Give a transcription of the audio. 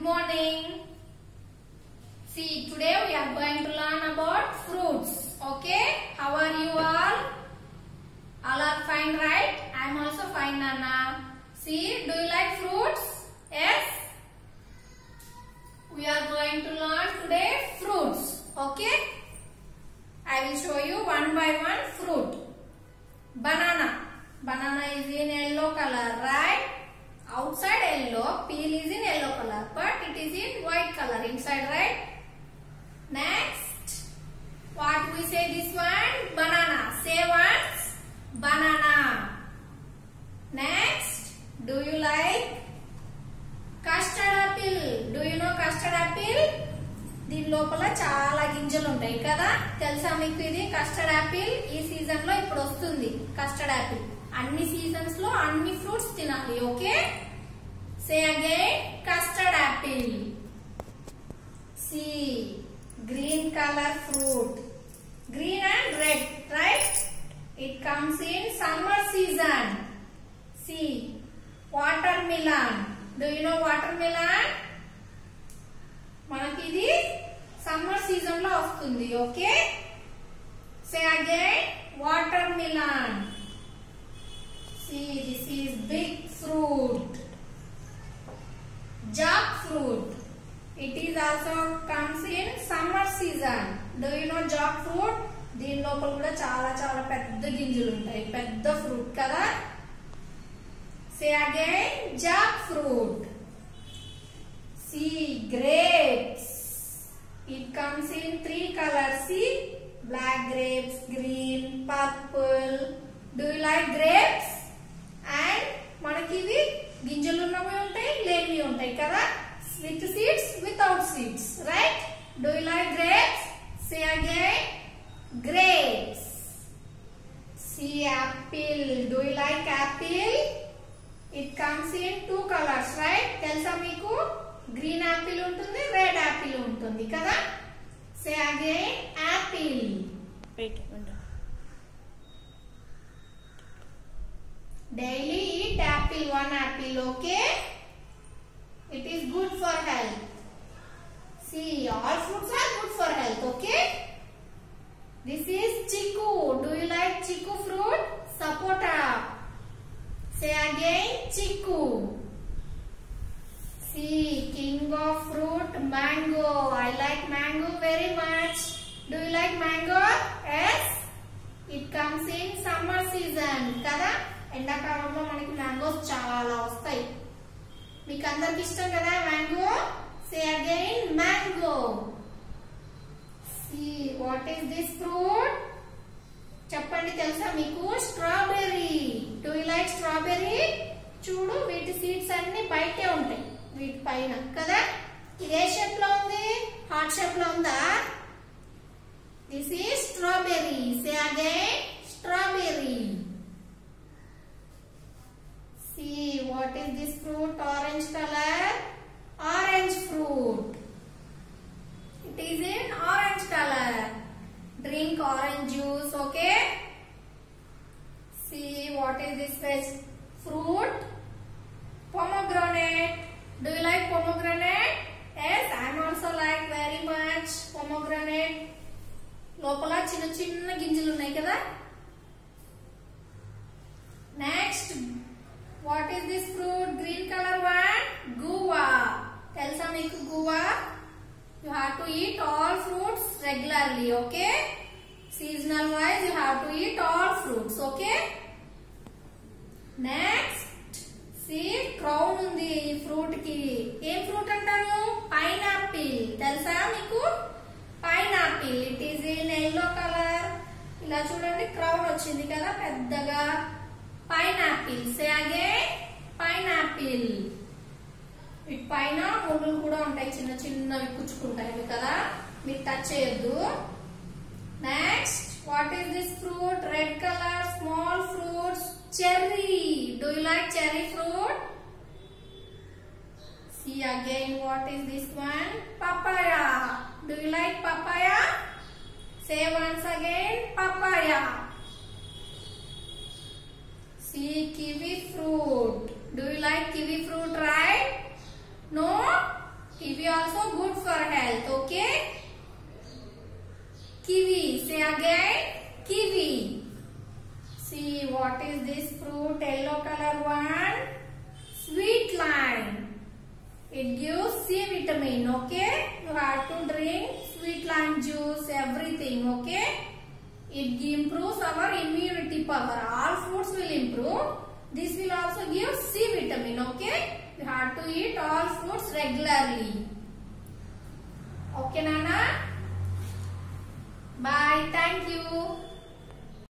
morning. See, today we are going to learn about fruits. Okay? How are you all? All are fine, right? I am also fine, Nana. See, do you like fruits? Yes? We are going to learn today fruits. Okay? I will show you one by one fruit. Banana. Banana is in yellow color, right? Outside yellow, peel is in yellow color, but it is in white color inside, right? Next, what we say this one? Banana. Say once, banana. Next, do you like custard apple? Do you know custard apple? దీని లోపల చాలా గింజలు ఉంటాయి కదా, తెలుసా మీకు? ఇది custard Apple. ఈ సీజన్ లో ఇప్పుడు వస్తుంది కస్టర్డ్ యాపిల్. అన్ని సీజన్స్ లో అన్ని ఫ్రూట్స్ తినాలి. Okay, say again custard apple. See green colour fruit, green and red, right? It comes in summer season. See watermelon. Do you know watermelon? మనకి ఇది summer season లో వస్తుంది. Okay, say again watermelon. See, this is big fruit. Jackfruit. It is also comes in summer season. Do you know jackfruit? దీని లోపల కూడా చాలా చాలా పెద్ద గింజలు ఉంటాయి. పెద్ద ఫ్రూట్ కదా. Say again, jackfruit. See, grapes. It comes in 3 colors. See, black grapes, green, purple. Do you like grapes? And మనకి ఇవి గింజలు ఉన్నవి ఉంటాయి, లేనివి ఉంటాయి కదా. With seeds, without seeds, right? Do you like grapes? Say again grapes. See apple. Do you like apple? It comes in 2 colours, right? తెలుసా మీకు? గ్రీన్ యాపిల్ ఉంటుంది, రెడ్ యాపిల్ ఉంటుంది కదా. Say again apple. Daily eat apple, 1 apple, okay? It is good for health. See, all fruits are good for health, okay? This is chiku. Do you like chiku fruit? Sapota. Say again, chiku. See, king of fruit, mango. I like mango very much. Do you like mango? Yes? It comes in summer season, kada? ఎండాకాలంలో మనకి mangoes చాలా వస్తాయి. మీకు అందరికి ఇష్టం కదా mango. Say again mango. See what is this fruit? చెప్పండి, తెలుసా మీకు? Strawberry. Do you like strawberry? చూడు, వీటి సీడ్స్ అన్ని బయటే ఉంటాయి, వీటి పైన కదా. ఇది ఏ షేప్ లో ఉంది? హార్ట్ షేప్ లో ఉందా? This is strawberry. Say again strawberry. See, what is this fruit? Orange color. Orange fruit. It is in orange color. Drink orange juice, okay? See, what is this fruit? Pomegranate. Do you like pomegranate? Yes, I am also like very much pomegranate. లోపల చిన్న చిన్న గింజలు ఉన్నాయి కదా. Next, what is this fruit? Green color one? Guava. తెలుసా మీకు guava? You have to eat all fruits regularly, okay? Seasonal wise you have to eat all fruits, okay? Next, see, crown ఉంది ఈ ఫ్రూట్ కి. ఏం fruit అంటారు? Pineapple. తెలుసా మీకు? Pineapple. It is in yellow colour. ఇలా చూడండి, క్రౌన్ వచ్చింది కదా పెద్దగా. పైనాపిల్. Say again pineapple. వీటి పైన ముళ్ళు కూడా ఉంటాయి, చిన్న చిన్నవి పుచ్చుకుంటాయి కదా, మీరు టచ్ చేయొద్దు. Next, what is this fruit? Red colour, small fruits, cherry. Do you like cherry fruit? See again what is this one? Papaya. Do you like papaya? Say once again papaya. See, kiwi fruit. Do you like kiwi fruit, right? No? Kiwi also good for health. Okay. Kiwi. Say again. Kiwi. See what is this fruit? Yellow color one. Sweet lime. It gives C vitamin. Okay. You have to drink sweet lime juice. Everything. Okay. It improves our immunity power. All fruits will improve. This will also give C vitamin. Okay. You have to eat all fruits regularly. Okay, Nana. Bye. Thank you.